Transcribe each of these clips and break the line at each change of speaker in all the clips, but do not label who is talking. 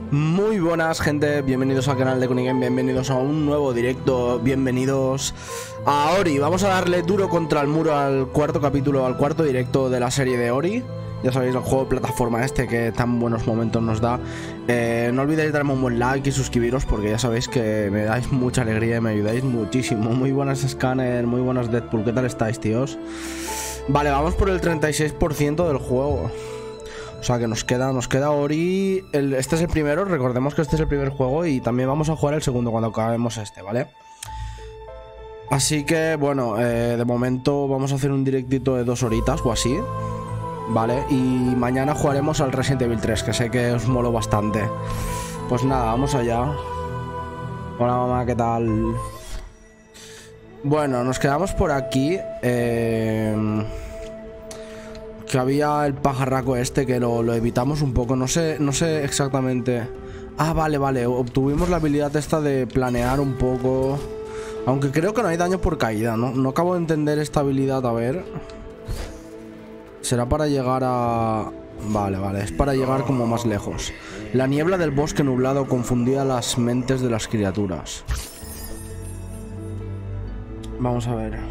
Muy buenas, gente, bienvenidos al canal de Kunigen, bienvenidos a un nuevo directo, bienvenidos a Ori. Vamos a darle duro contra el muro al cuarto capítulo, al cuarto directo de la serie de Ori. Ya sabéis, el juego de plataforma este que tan buenos momentos nos da. No olvidéis darme un buen like y suscribiros, porque ya sabéis que me dais mucha alegría y me ayudáis muchísimo. Muy buenas, Scanner, muy buenas, Deadpool, ¿qué tal estáis, tíos? Vale, vamos por el 36% del juego. O sea que nos queda Ori. Este es el primero, recordemos que este es el primer juego. Y también vamos a jugar el segundo cuando acabemos este, ¿vale? Así que, bueno, de momento vamos a hacer un directito de 2 horitas o así, ¿vale? Y mañana jugaremos al Resident Evil 3, que sé que os molo bastante. Pues nada, vamos allá. Hola, mamá, ¿qué tal? Bueno, nos quedamos por aquí. Que había el pajarraco este, que lo evitamos un poco. No sé exactamente. Ah, vale, obtuvimos la habilidad esta de planear un poco. Aunque creo que no hay daño por caída, ¿no? No acabo de entender esta habilidad, a ver. Será para llegar a... Vale, es para llegar como más lejos. La niebla del bosque nublado confundía las mentes de las criaturas. Vamos a ver.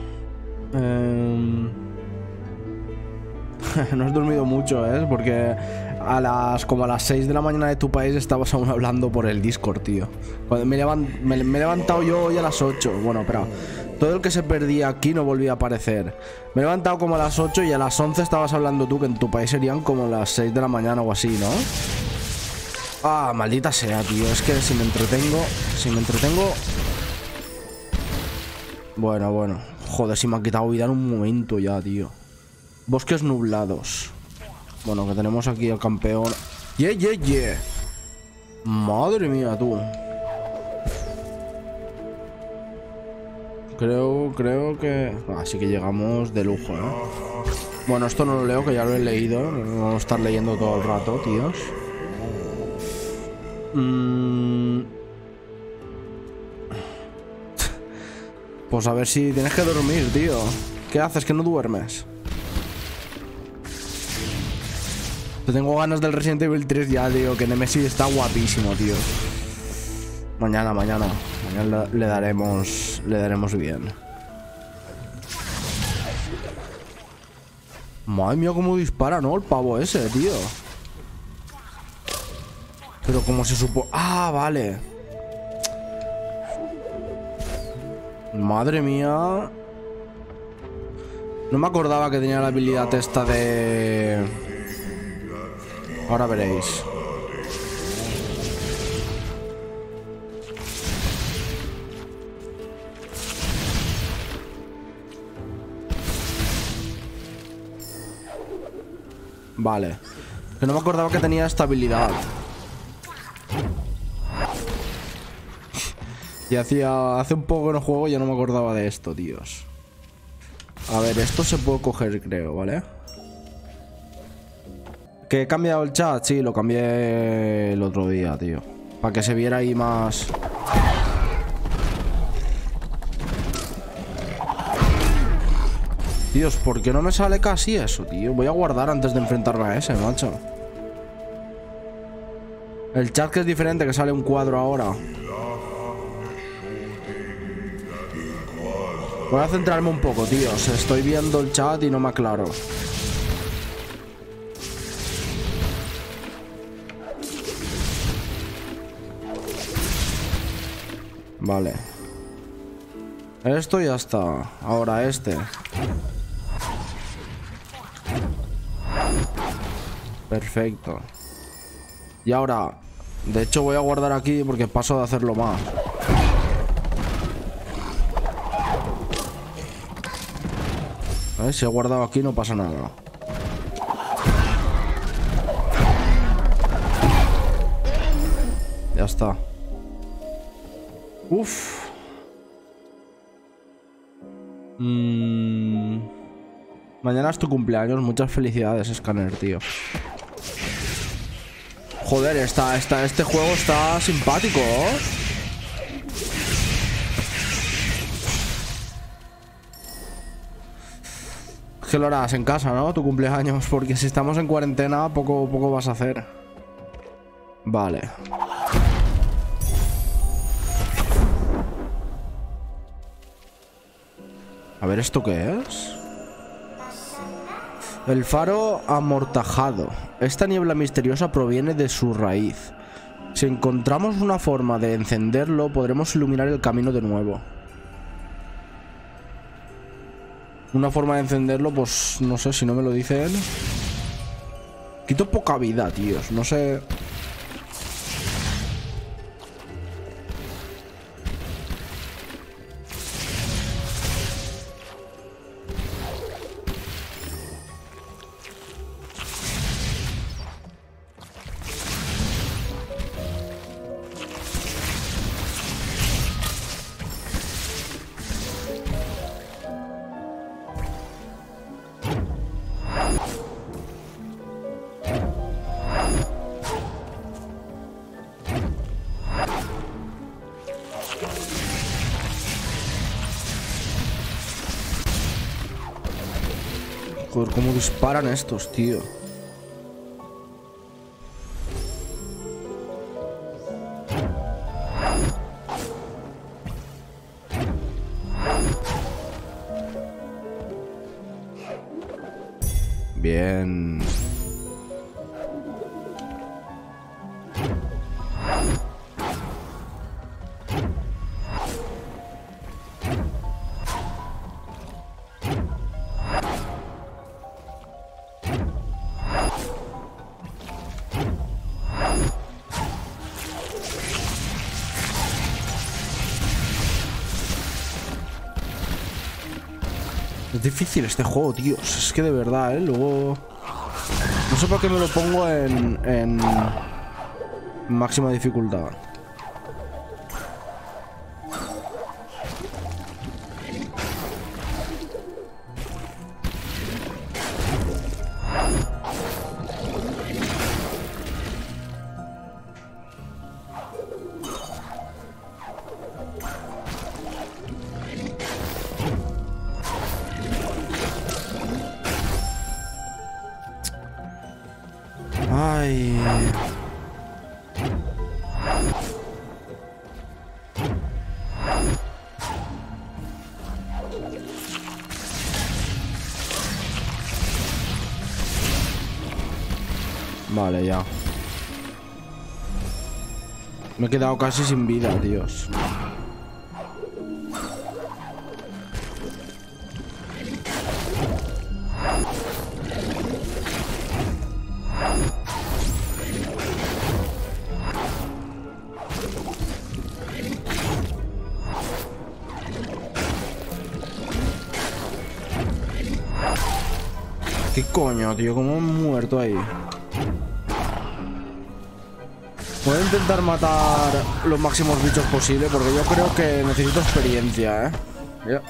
No has dormido mucho, ¿eh? Porque como a las 6 de la mañana de tu país estabas aún hablando por el Discord, tío. Me he levantado yo hoy a las 8. Bueno, pero todo el que se perdía aquí no volvía a aparecer. Me he levantado como a las 8 y a las 11 estabas hablando tú, que en tu país serían como las 6 de la mañana o así, ¿no? Ah, maldita sea, tío. Es que si me entretengo... Bueno. Joder, si me ha quitado vida en un momento ya, tío. Bosques nublados. Bueno, que tenemos aquí al campeón. Yeah. Madre mía, tú. Creo que... Así que llegamos de lujo, ¿eh? Bueno, esto no lo leo, que ya lo he leído. No vamos a estar leyendo todo el rato, tíos. Pues a ver si tienes que dormir, tío. ¿Qué haces? ¿Que no duermes? Te tengo ganas del Resident Evil 3 ya, tío. Que Nemesis está guapísimo, tío. Mañana le daremos bien. Madre mía, cómo dispara, ¿no? El pavo ese, tío. Pero como se supo... Ah, vale. Madre mía. No me acordaba que tenía la habilidad esta de... Ahora veréis. Vale. Que no me acordaba que tenía esta habilidad. Y hace un poco que no juego y ya no me acordaba de esto, tíos. A ver, esto se puede coger, creo, ¿vale? ¿Que he cambiado el chat? Sí, lo cambié el otro día, tío. Para que se viera ahí más... Dios, ¿por qué no me sale casi eso, tío? Voy a guardar antes de enfrentarme a ese, macho. El chat que es diferente, que sale un cuadro ahora. Voy a centrarme un poco, tíos. Estoy viendo el chat y no me aclaro. Vale. Esto ya está. Ahora este. Perfecto. Y ahora... De hecho voy a guardar aquí porque paso de hacerlo más. ¿Ves? Si he guardado aquí no pasa nada. Ya está. Uf. Mañana es tu cumpleaños. Muchas felicidades, Scanner, tío. Joder, este juego está simpático, ¿eh? Que lo harás en casa, ¿no? Tu cumpleaños. Porque si estamos en cuarentena, poco vas a hacer. Vale. A ver, ¿esto qué es? El faro amortajado. Esta niebla misteriosa proviene de su raíz. Si encontramos una forma de encenderlo, podremos iluminar el camino de nuevo. Una forma de encenderlo, pues no sé, si no me lo dicen. Quito poca vida, tíos. No sé. Joder, cómo disparan estos, tío. Bien. Es difícil este juego, tíos. Es que de verdad, luego... No sé por qué me lo pongo en máxima dificultad. Ay. Vale, ya. Me he quedado casi sin vida, tíos. ¿Qué coño, tío? ¿Cómo he muerto ahí? Voy a intentar matar los máximos bichos posibles porque yo creo que necesito experiencia, ¿eh? Ya.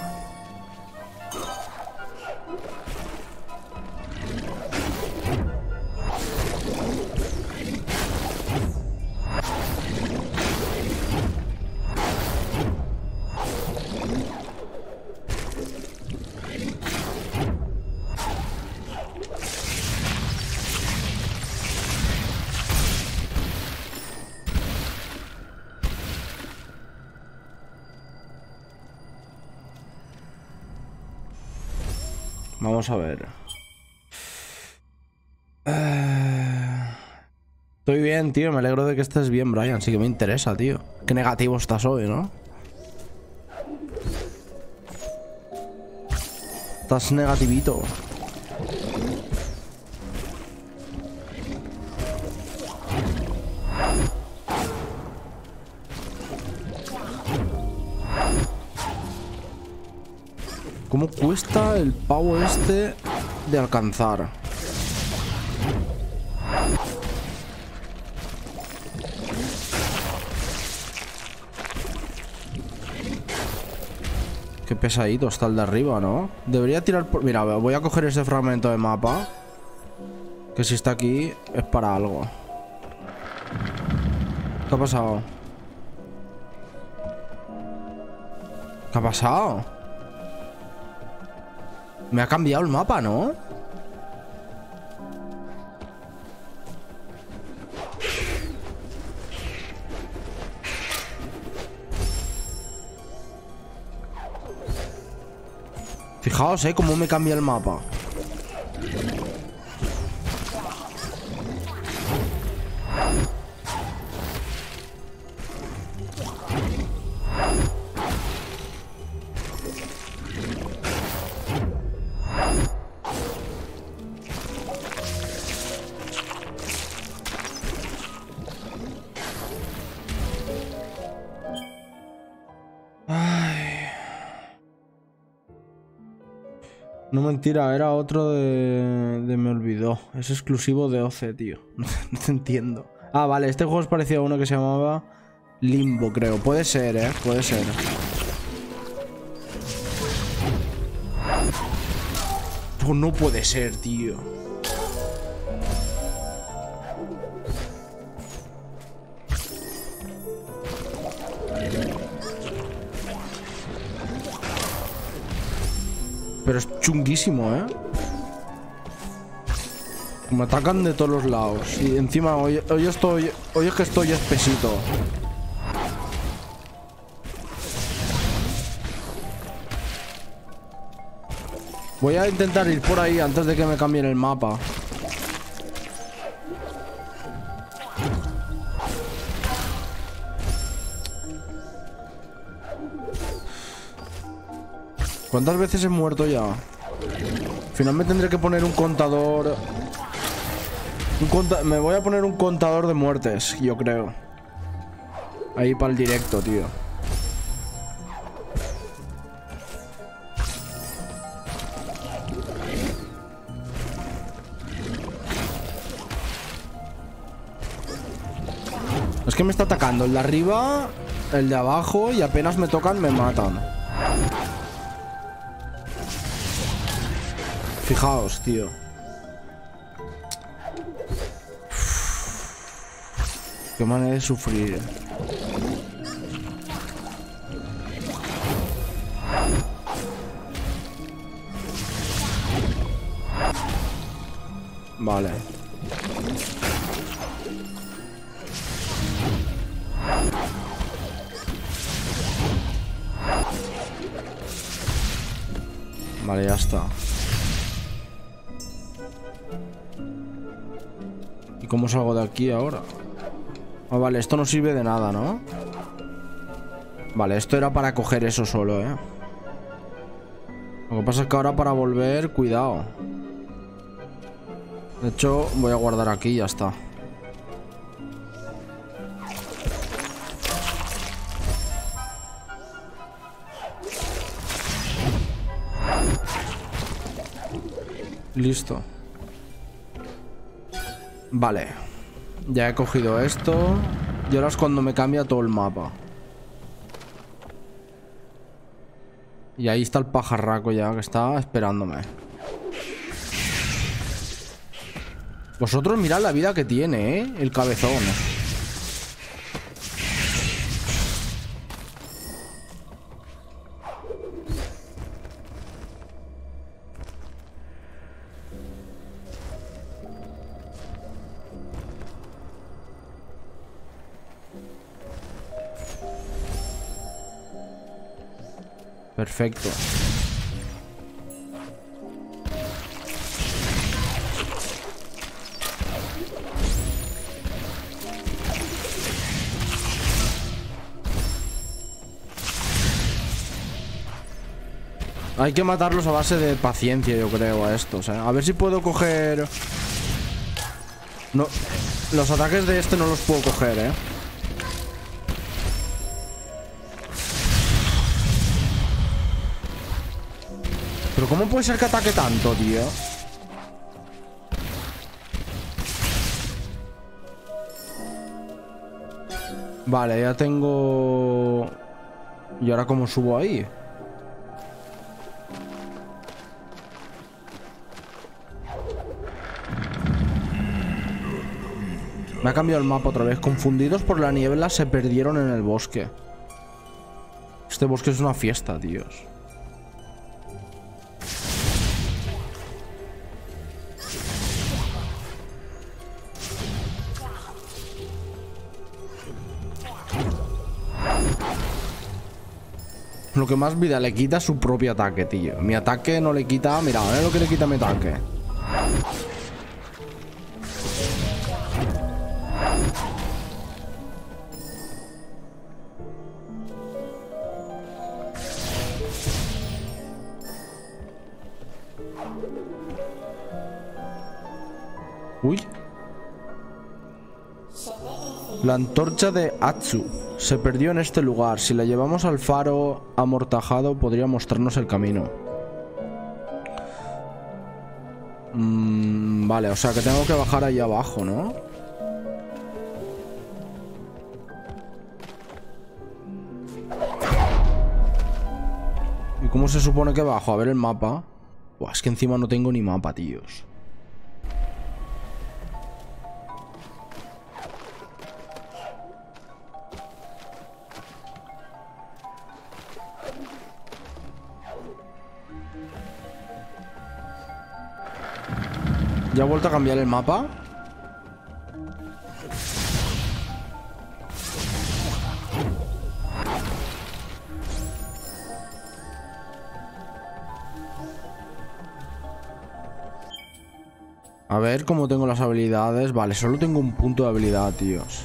Vamos a ver. Estoy bien, tío. Me alegro de que estés bien, Brian. Sí que me interesa, tío. Qué negativo estás hoy, ¿no? Estás negativito. ¿Cómo cuesta el pavo este de alcanzar? Qué pesadito está el de arriba, ¿no? Debería tirar por... Mira, voy a coger ese fragmento de mapa. Que si está aquí es para algo. ¿Qué ha pasado? ¿Qué ha pasado? Me ha cambiado el mapa, ¿no? Fijaos, cómo me cambia el mapa. No, mentira, era otro de me olvidó. Es exclusivo de OC, tío. No te entiendo. Ah, vale, este juego es parecido a uno que se llamaba Limbo, creo. Puede ser, puede ser. Oh, no puede ser, tío. Pero es chunguísimo, Me atacan de todos los lados. Y encima hoy es que estoy espesito. Voy a intentar ir por ahí antes de que me cambien el mapa. ¿Cuántas veces he muerto ya? Al final me tendré que poner un contador. Me voy a poner un contador de muertes, yo creo. Ahí para el directo, tío. Es que me está atacando el de arriba, el de abajo, y apenas me tocan me matan. Fijaos, tío. Qué manera de sufrir. Vale. Vale, ya está. ¿Y cómo salgo de aquí ahora? Ah, vale, esto no sirve de nada, ¿no? Vale, esto era para coger eso solo, Lo que pasa es que ahora para volver, cuidado. De hecho, voy a guardar aquí y ya está. Listo. Vale. Ya he cogido esto. Y ahora es cuando me cambia todo el mapa. Y ahí está el pajarraco ya que está esperándome. Vosotros mirad la vida que tiene, el cabezón. Perfecto. Hay que matarlos a base de paciencia, yo creo, a estos, A ver si puedo coger... No, los ataques de este no los puedo coger, Pero ¿cómo puede ser que ataque tanto, tío? Vale, ya tengo... ¿Y ahora cómo subo ahí? Me ha cambiado el mapa otra vez. Confundidos por la niebla se perdieron en el bosque. Este bosque es una fiesta, tíos. Lo que más vida le quita es su propio ataque, tío. Mi ataque no le quita... Mira, a ver lo que le quita mi ataque. Uy. La antorcha de Atsu se perdió en este lugar. Si la llevamos al faro amortajado, podría mostrarnos el camino. Vale, o sea que tengo que bajar ahí abajo, ¿no? ¿Y cómo se supone que bajo? A ver el mapa. Buah, es que encima no tengo ni mapa, tíos. ¿Ya he vuelto a cambiar el mapa? A ver cómo tengo las habilidades. Vale, solo tengo un punto de habilidad, tíos.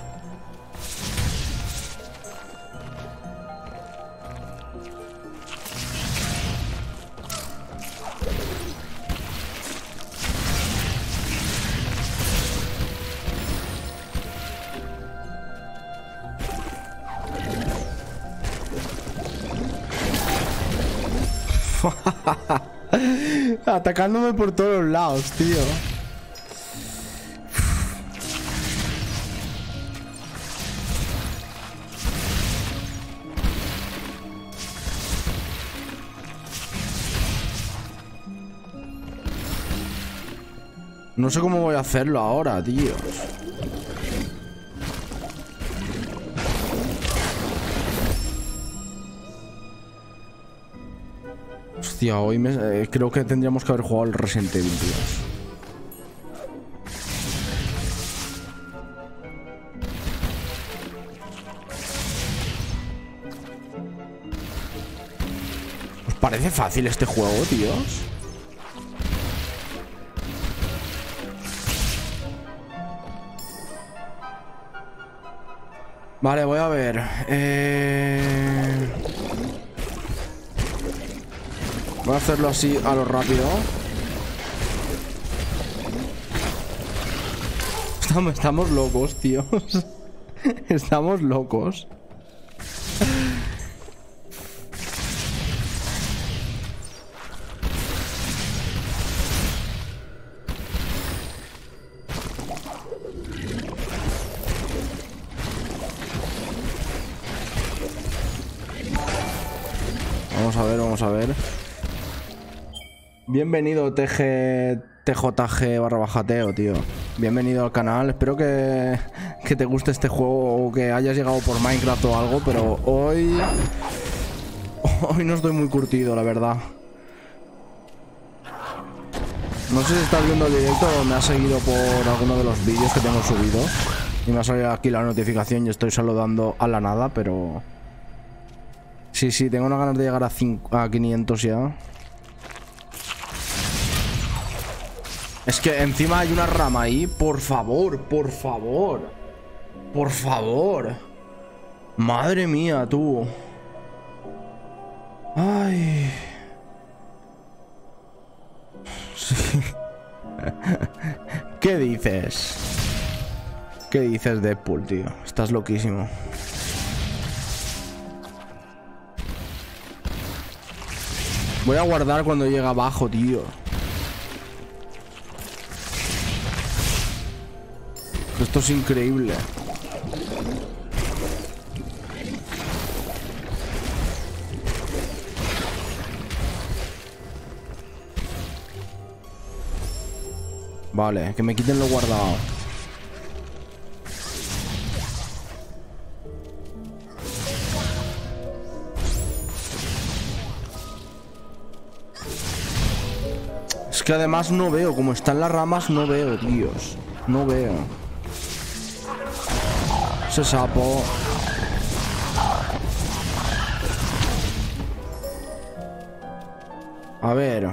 Atacándome por todos lados, tío. No sé cómo voy a hacerlo ahora, tíos. Hostia, hoy creo que tendríamos que haber jugado el Resident Evil, tíos. ¿Os parece fácil este juego, tíos? Vale, voy a ver. Voy a hacerlo así a lo rápido. Estamos locos, tíos. Estamos locos. Vamos a ver. Bienvenido TJG/Teo, tío. Bienvenido al canal. Espero que te guste este juego o que hayas llegado por Minecraft o algo, pero hoy no estoy muy curtido, la verdad. No sé si estás viendo el directo o me has seguido por alguno de los vídeos que tengo subidos y me ha salido aquí la notificación y estoy saludando a la nada, pero... Sí, tengo unas ganas de llegar a 500 ya. Es que encima hay una rama ahí. Por favor. Madre mía, tú. Ay. Sí. ¿Qué dices? ¿Qué dices, Deadpool, tío? Estás loquísimo. Voy a guardar cuando llegue abajo, tío. Esto es increíble. Vale, que me quiten lo guardado. Es que además no veo, como están las ramas, no veo, tíos. No veo. Ese sapo. A ver.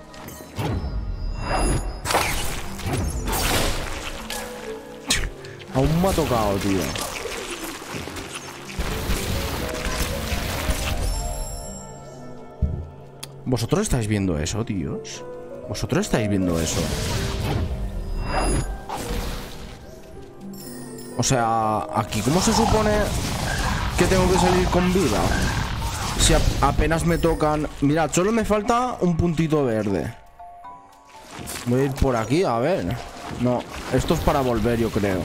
Aún me ha tocado, tío. ¿Vosotros estáis viendo eso, tíos? ¿Vosotros estáis viendo eso? O sea, aquí ¿cómo se supone que tengo que salir con vida? Si apenas me tocan... Mirad, solo me falta un puntito verde. Voy a ir por aquí, a ver. No, esto es para volver, yo creo.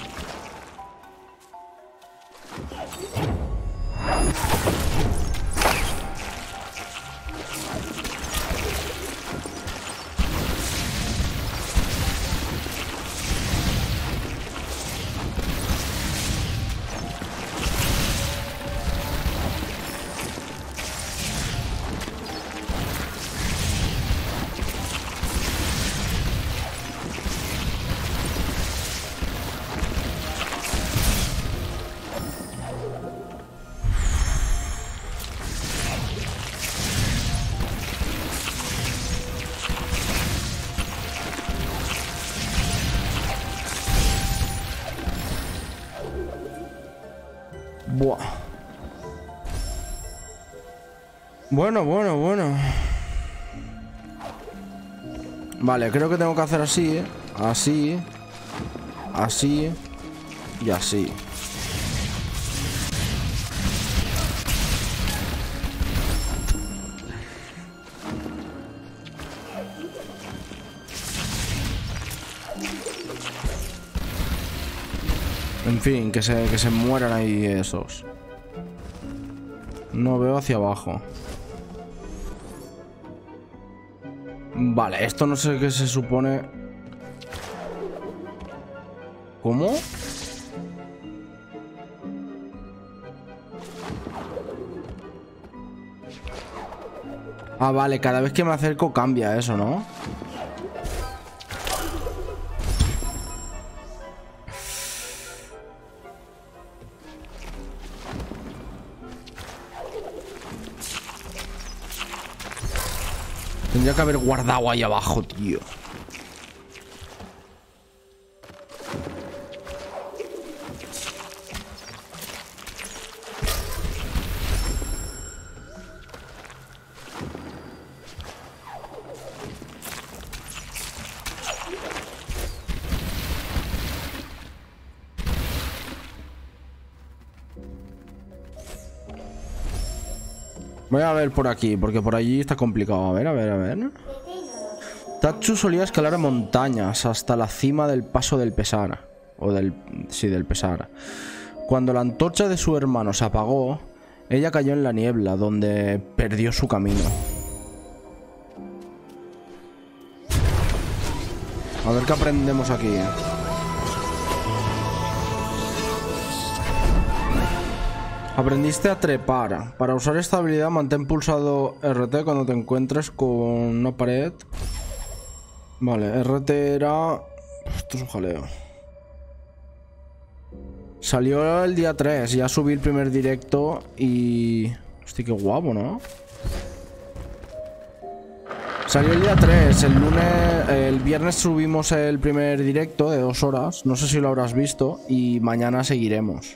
Buah. Bueno. Vale, creo que tengo que hacer así, ¿eh? Así. Así. Y así. En fin, que se mueran ahí esos. No veo hacia abajo. Vale, esto no sé qué se supone. ¿Cómo? Ah, vale, cada vez que me acerco cambia eso, ¿no? Tendría que haber guardado ahí abajo, tío. Voy a ver por aquí, porque por allí está complicado. A ver. Tatsu solía escalar montañas hasta la cima del paso del Pesar. Sí, del Pesar. Cuando la antorcha de su hermano se apagó, ella cayó en la niebla, donde perdió su camino. A ver qué aprendemos aquí. Aprendiste a trepar. Para usar esta habilidad, mantén pulsado RT cuando te encuentres con una pared. Vale, RT era... Esto es un jaleo. Salió el día 3, ya subí el primer directo y... Hostia, qué guapo, ¿no? Salió el día 3, el lunes... El viernes subimos el primer directo de 2 horas. No sé si lo habrás visto. Y mañana seguiremos.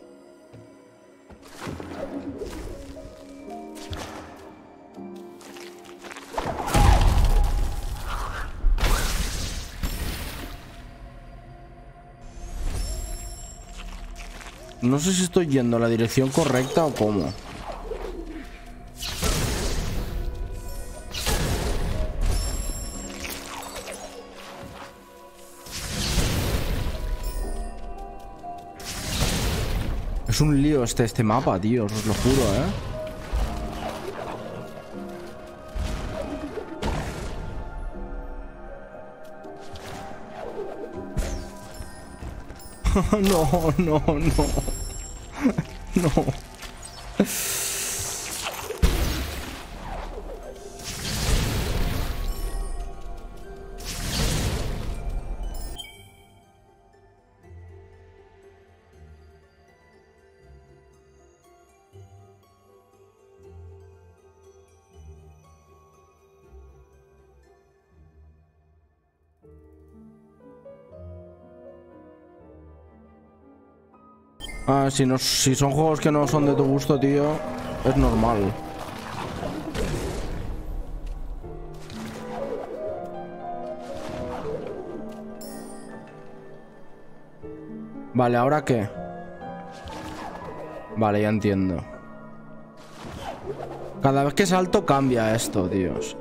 No sé si estoy yendo a la dirección correcta o cómo. Es un lío este mapa, tío, os lo juro, No. No. Ah, si son juegos que no son de tu gusto, tío, es normal. Vale, ¿ahora qué? Vale, ya entiendo. Cada vez que salto cambia esto, tíos.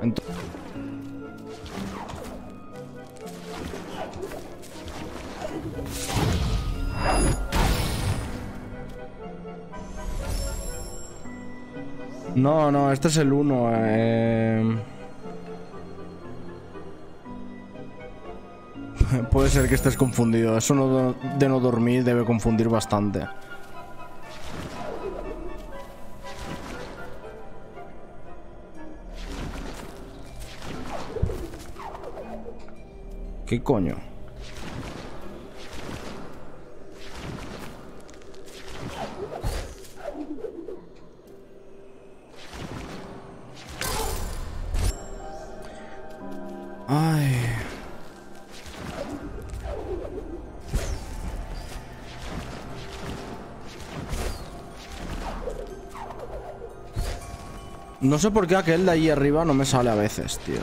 No, este es el 1. Puede ser que estés confundido. Eso de no dormir debe confundir bastante. ¿Qué coño? Ay. No sé por qué aquel de ahí arriba no me sale a veces, tíos.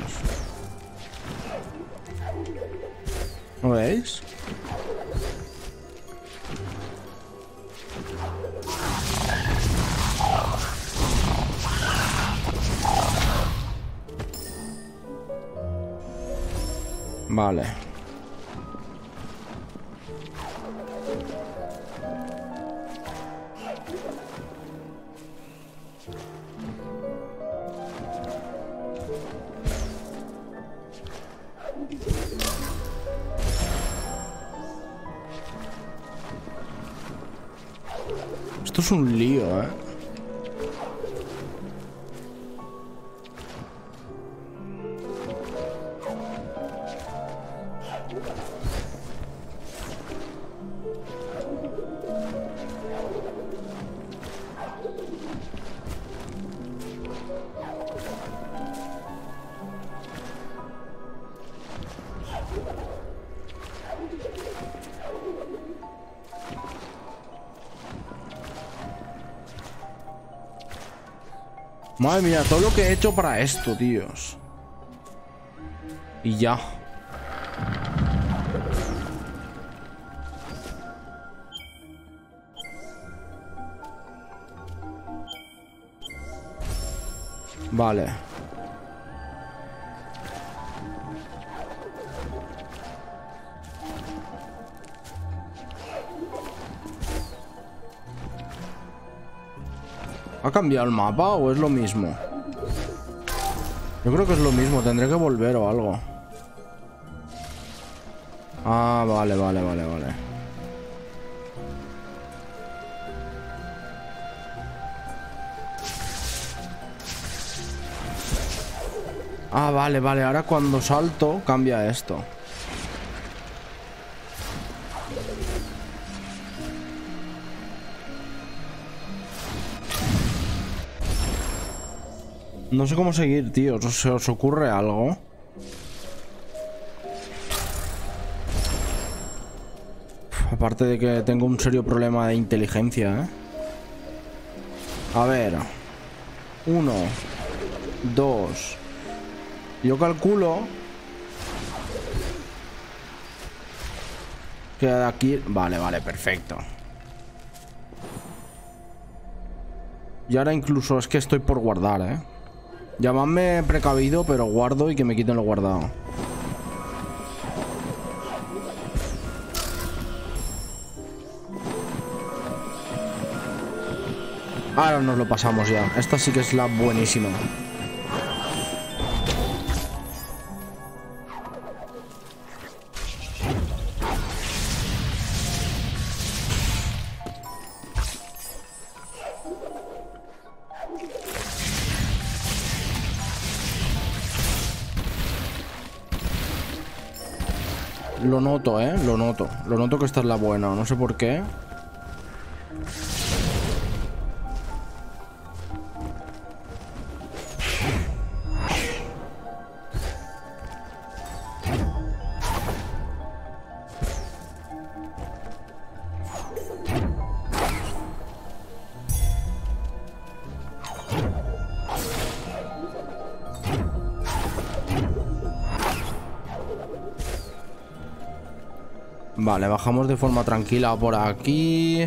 ¿No veis? Vale. Esto es un lío, ¿eh? Madre mía, todo lo que he hecho para esto, tíos. Y ya. Vale. ¿Ha cambiado el mapa o es lo mismo? Yo creo que es lo mismo, tendré que volver o algo. Ah, vale. Ah, vale, ahora cuando salto cambia esto. No sé cómo seguir, tío. ¿Se os ocurre algo? Aparte de que tengo un serio problema de inteligencia, ¿eh? A ver. 1, 2. Yo calculo que de aquí... Vale, perfecto. Y ahora incluso es que estoy por guardar, ¿eh? Llamadme precavido, pero guardo y que me quiten lo guardado. Ahora nos lo pasamos ya. Esta sí que es la buenísima. Lo noto, lo noto. Lo noto que esta es la buena. No sé por qué. Vale, bajamos de forma tranquila por aquí.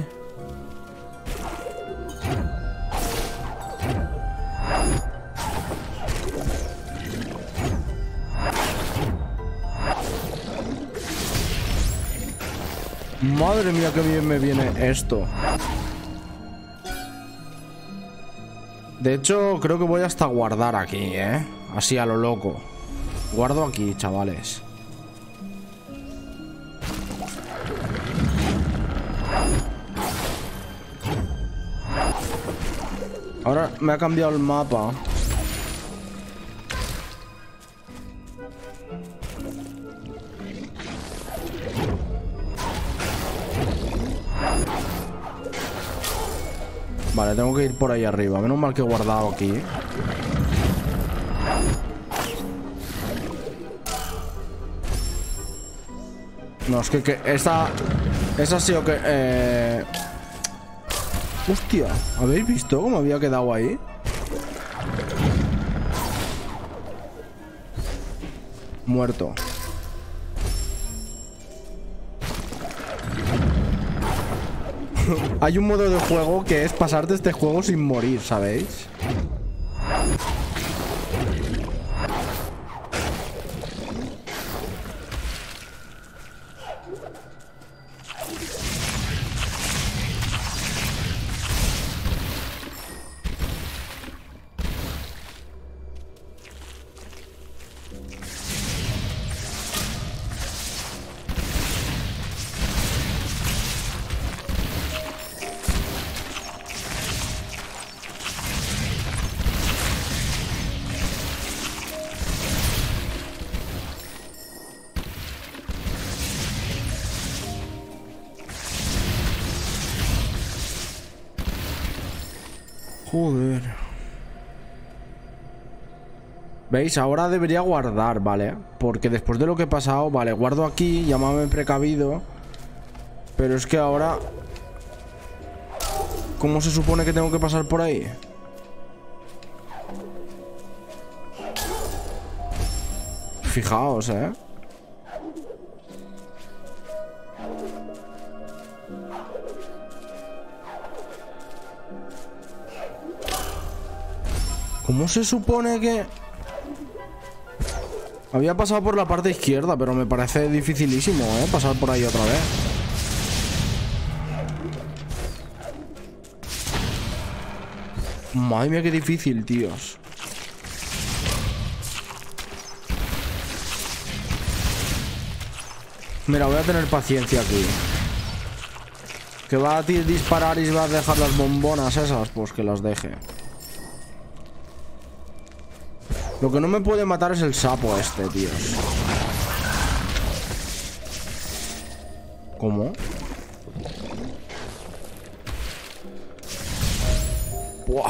Madre mía, qué bien me viene esto. De hecho, creo que voy hasta guardar aquí, ¿eh? Así a lo loco. Guardo aquí, chavales. Ahora me ha cambiado el mapa. Vale, tengo que ir por ahí arriba. Menos mal que he guardado aquí. No, es que esa ha sido que... Hostia, ¿habéis visto cómo había quedado ahí? Muerto. Hay un modo de juego que es pasarte este juego sin morir, ¿sabéis? Joder. ¿Veis? Ahora debería guardar, ¿vale? Porque después de lo que he pasado, vale, guardo aquí, llámame precavido. Pero es que ahora... ¿Cómo se supone que tengo que pasar por ahí? Fijaos, ¿eh? ¿Cómo se supone que...? Había pasado por la parte izquierda, pero me parece dificilísimo, ¿eh? Pasar por ahí otra vez. Madre mía, qué difícil, tíos. Mira, voy a tener paciencia aquí. Que va a disparar y va a dejar las bombonas esas, pues que las deje. Lo que no me puede matar es el sapo este, tíos. ¿Cómo? ¡Buah!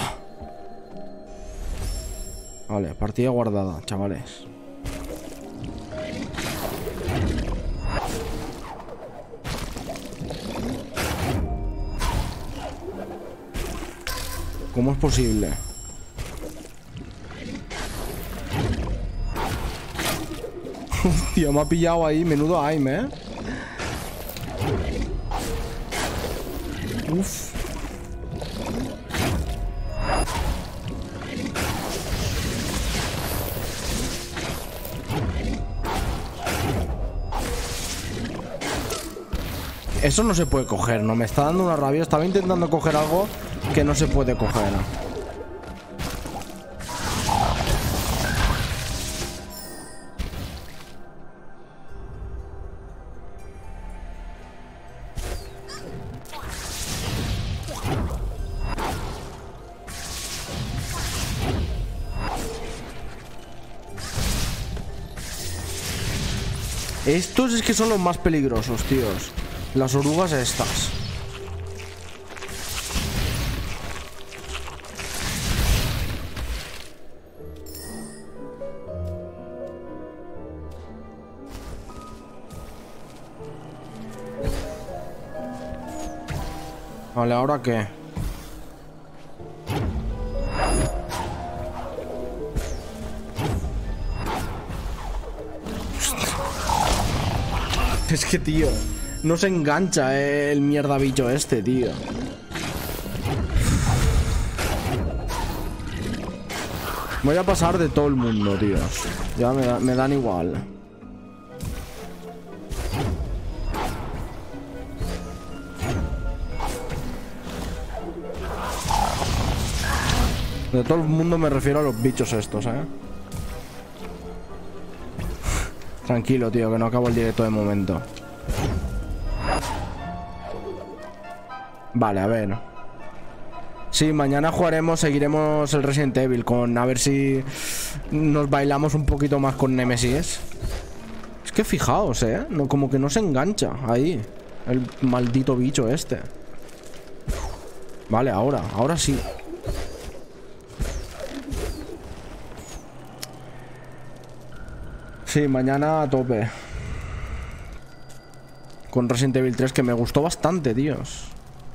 Vale, partida guardada, chavales. ¿Cómo es posible? Hostia, me ha pillado ahí. Menudo aim, ¿eh? Uf. Eso no se puede coger, ¿no? Me está dando una rabia. Estaba intentando coger algo que no se puede coger. Estos es que son los más peligrosos, tíos. Las orugas estas. Vale, ¿ahora qué? Es que, tío, No se engancha el mierda bicho este, tío. Voy a pasar de todo el mundo, tíos. Ya me dan igual. De todo el mundo me refiero a los bichos estos, Tranquilo, tío, que no acabo el directo de momento. Vale, a ver. Sí, mañana jugaremos, seguiremos el Resident Evil a ver si nos bailamos un poquito más con Nemesis. Es que fijaos, no, como que no se engancha ahí el maldito bicho este. Vale, ahora sí. Sí, mañana a tope con Resident Evil 3, que me gustó bastante, tíos.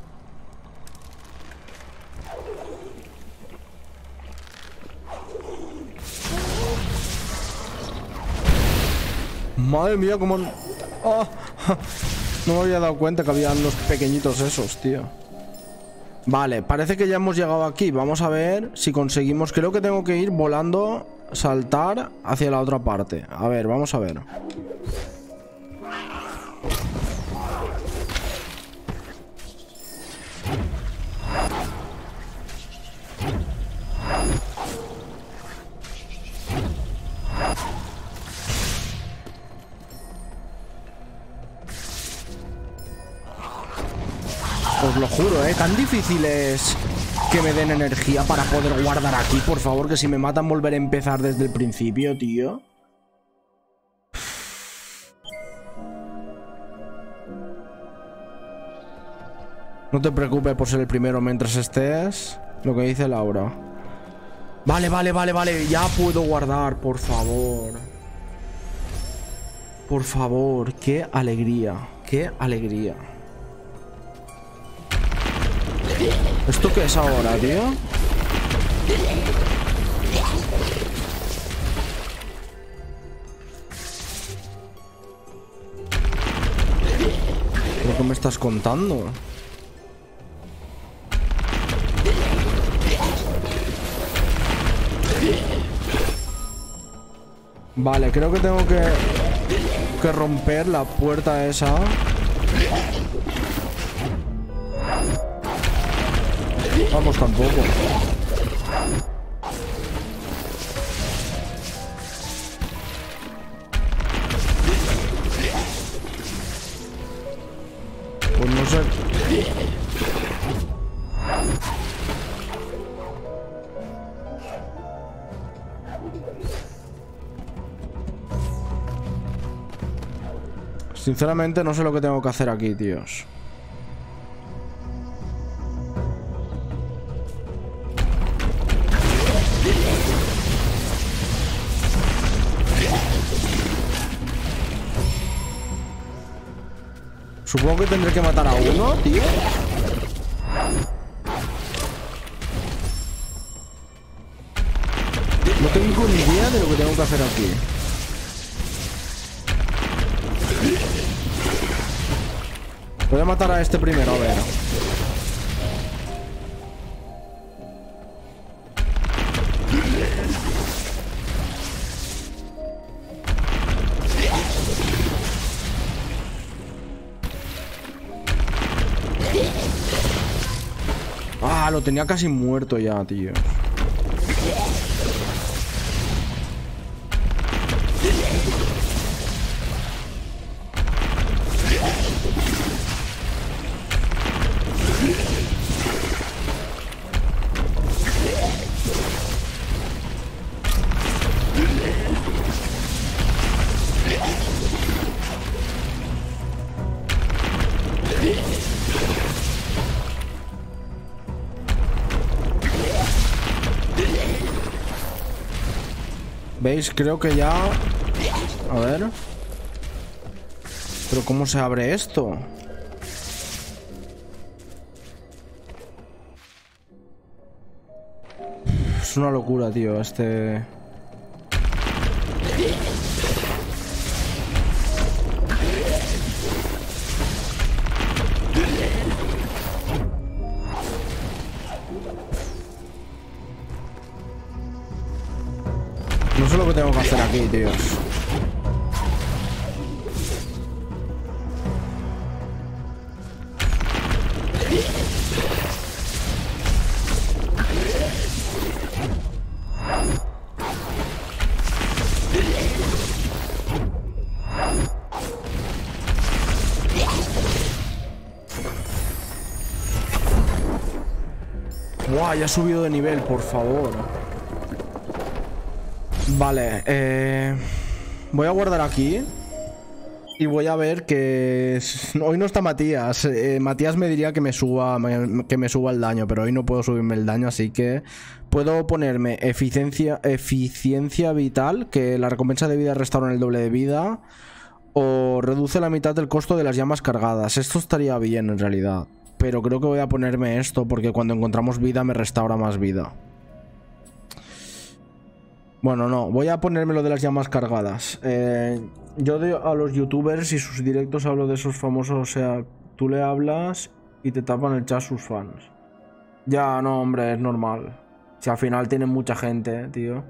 Madre mía, cómo... Oh, no me había dado cuenta que habían los pequeñitos esos, tío. Vale, parece que ya hemos llegado aquí. Vamos a ver si conseguimos... Creo que tengo que ir volando, saltar hacia la otra parte. A ver, vamos a ver. Os lo juro, tan difícil es que me den energía para poder guardar aquí. Por favor, que si me matan volveré a empezar desde el principio, tío. No te preocupes por ser el primero mientras estés. Lo que dice Laura. Vale, ya puedo guardar, por favor. Por favor, qué alegría. Qué alegría. ¿Esto qué es ahora, tío? ¿Pero qué me estás contando? Vale, creo que tengo que romper la puerta esa. Vamos, tampoco. Pues no sé. Sinceramente no sé lo que tengo que hacer aquí, tíos. Supongo que tendré que matar a uno, tío. No tengo ni idea de lo que tengo que hacer aquí. Voy a matar a este primero, a ver. Ah, lo tenía casi muerto ya, tío. ¿Veis? Creo que ya... A ver... ¿Pero cómo se abre esto? Es una locura, tío, este... No sé lo que tengo que hacer aquí, tíos. Buah, ya ha subido de nivel, por favor. Vale, voy a guardar aquí. Y voy a ver que... Hoy no está Matías. Matías me diría que me suba el daño, pero hoy no puedo subirme el daño, así que... Puedo ponerme eficiencia vital, que la recompensa de vida restaura el doble de vida. O reduce la mitad del costo de las llamas cargadas. Esto estaría bien en realidad. Pero creo que voy a ponerme esto porque cuando encontramos vida me restaura más vida. Bueno, no, voy a ponerme lo de las llamas cargadas. Yo a los youtubers y sus directos hablo de esos famosos, o sea, tú le hablas y te tapan el chat sus fans. Ya, no, hombre, es normal. Si al final tienen mucha gente, tío.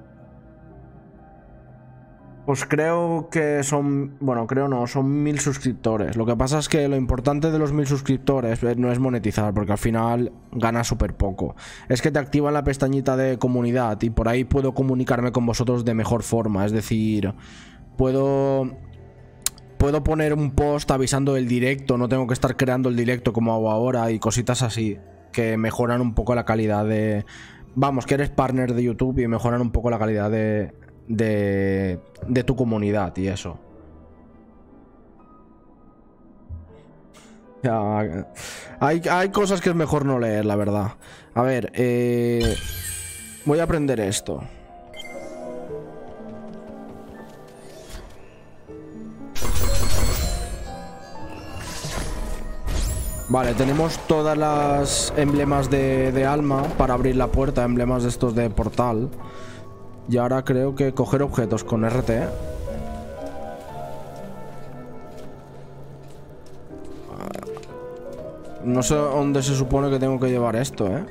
Pues creo que son... Bueno, creo no, son 1000 suscriptores. Lo que pasa es que lo importante de los 1000 suscriptores no es monetizar, porque al final gana súper poco. Es que te activan la pestañita de comunidad y por ahí puedo comunicarme con vosotros de mejor forma. Es decir, puedo poner un post avisando del directo, no tengo que estar creando el directo como hago ahora y cositas así, que mejoran un poco la calidad de... Vamos, que eres partner de YouTube y mejoran un poco la calidad de tu comunidad y eso. Ya, hay cosas que es mejor no leer, la verdad. A ver, voy a aprender esto. Vale, tenemos todas las emblemas de alma para abrir la puerta, emblemas de estos de portal. Y ahora creo que coger objetos con RT. No sé dónde se supone que tengo que llevar esto, ¿eh?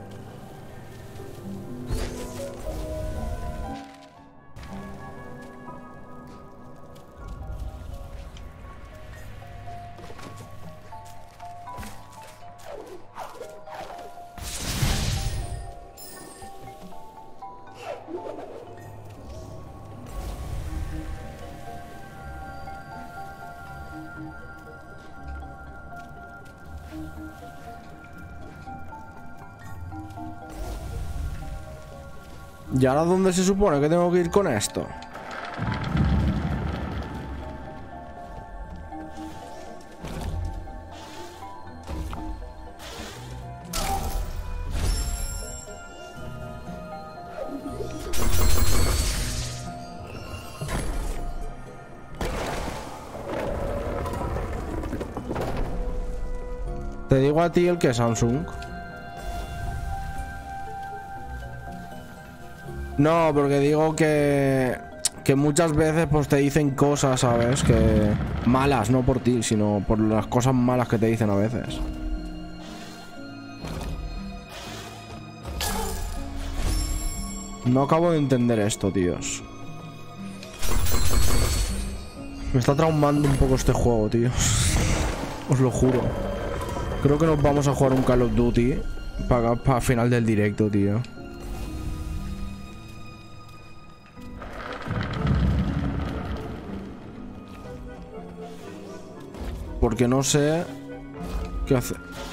¿Y ahora dónde se supone que tengo que ir con esto? Te digo a ti el que es Samsung. No, porque digo que muchas veces pues te dicen cosas, ¿sabes? Que malas, no por ti, sino por las cosas malas que te dicen a veces. No acabo de entender esto, tíos. Me está traumando un poco este juego, tíos. Os lo juro. Creo que nos vamos a jugar un Call of Duty para final del directo, tío. Porque no sé qué hacer.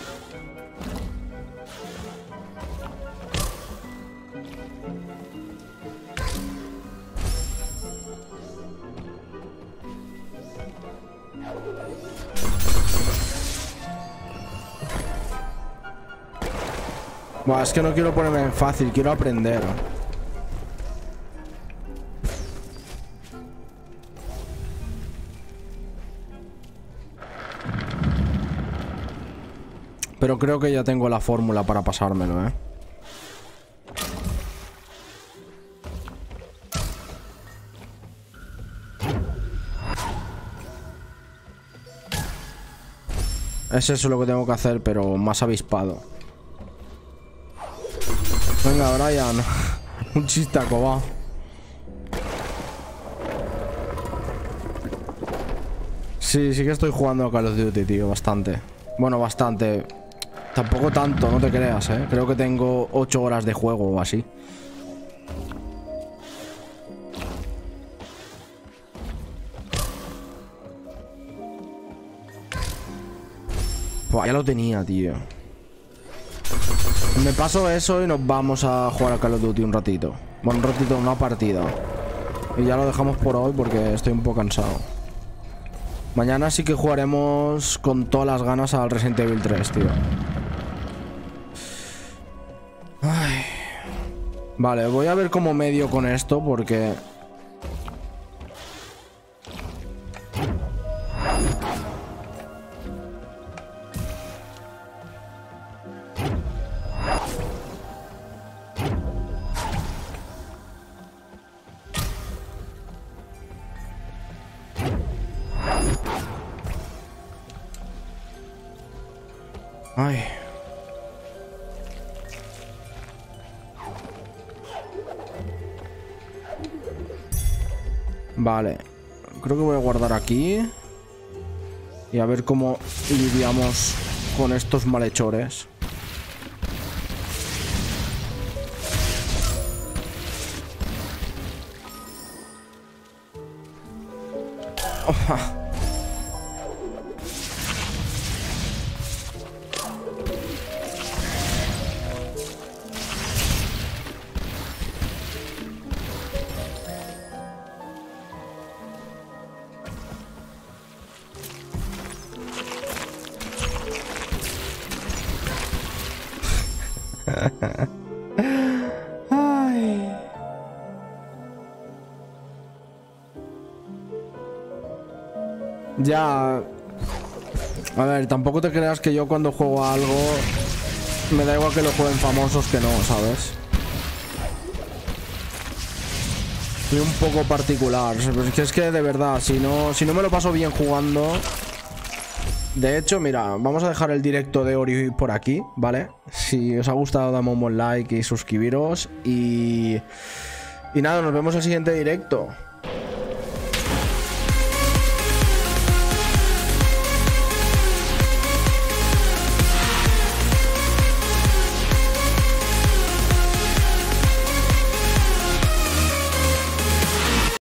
Buah, es que no quiero ponerme en fácil, quiero aprender. Pero creo que ya tengo la fórmula para pasármelo, ¿eh? Es eso lo que tengo que hacer, pero más avispado. Venga, Brian. Un chistaco, va. Sí, sí que estoy jugando a Call of Duty, tío, bastante. Bueno, bastante. Tampoco tanto, no te creas, ¿eh? Creo que tengo 8 horas de juego o así. Buah, ya lo tenía, tío. Me paso eso y nos vamos a jugar a Call of Duty un ratito. Bueno, un ratito, una partida. Y ya lo dejamos por hoy porque estoy un poco cansado. Mañana sí que jugaremos con todas las ganas al Resident Evil 3, tío. Ay. Vale, voy a ver cómo medio con esto porque... Ay. Vale. Creo que voy a guardar aquí. Y a ver cómo lidiamos con estos malhechores. Oh. Ay. Ya. A ver, tampoco te creas que yo cuando juego a algo me da igual que lo jueguen famosos que no, ¿sabes? Soy un poco particular. Es que de verdad, si no me lo paso bien jugando... De hecho, mira, vamos a dejar el directo de Ori por aquí, ¿vale? Si os ha gustado, dame un buen like y suscribiros. Y nada, nos vemos en el siguiente directo.